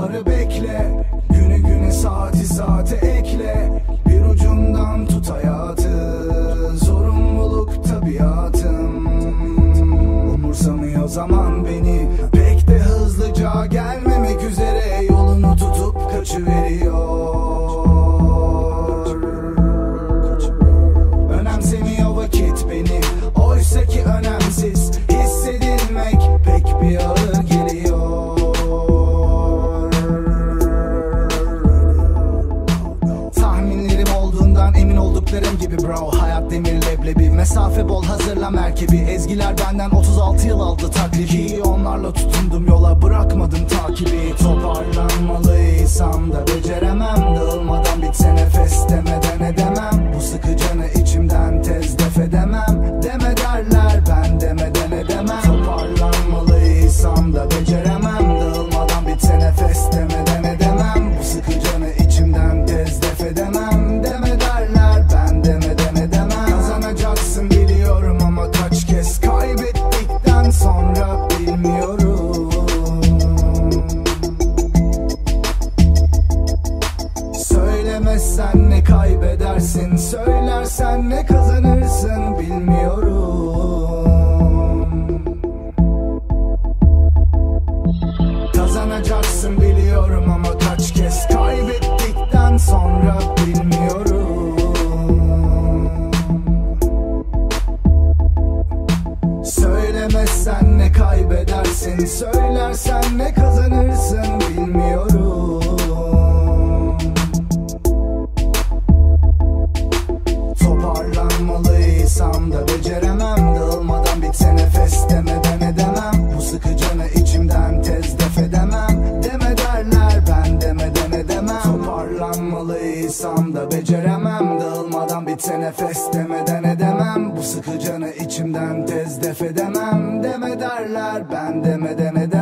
anları bekle. Günü güne saati saate ekle. Bir ucundan tut hayatı, sorumluluk tabiatım. Umursamıyor zaman beni, pek de hızlıca gelmemek üzere yolunu tutup kaçıveriyor. Önemsemiyor vakit beni, oysa ki önemsiz. Hissedilmek pek bir ağır geliyor. Tahminlerim olduğundan emin olduklarım gibi bro. Hayat demir leblebi, mesafe bol, hazırla merkebi. Ezgiler benden 36 yıl aldı taklifi. Onlarla tutundum yola, bırakmadım takibi. Toparlanmalıysam da beceremem. Dağılmadan bitse nefes demeden edemem. Bu sıkıcanı içimden tez def edemem. Deme derler, ben demeden edemem. Toparlanmalıysam da beceremem. Dağılmadan bitse nefes demeden edemem. Bu sıkıcanı içimden tez def edemem. Deme derler, ben demeden edemem. Kazanacaksın biliyorum ama kaç kez kaybettikten sonra bilmiyorum. Söylemezsen ne kaybedersin, söylersen ne kazanırsın bilmiyorum. Kazanacaksın biliyorum ama kaç kez kaybettikten sonra bilmiyorum. Söylemezsen ne kaybedersin, söylersen ne kazanırsın bilmiyorum. Toparlanmalıysam da beceremem. Dağılmadan bitse nefes demeden edemem. Bu sıkıcanı içimden tez def edemem. Deme derler, ben demeden edemem. Toparlanmalıysam da beceremem. Dağılmadan bitse nefes demeden edemem. Bu sıkıcanı içimden tez def edemem. Deme derler, ben demeden edemem.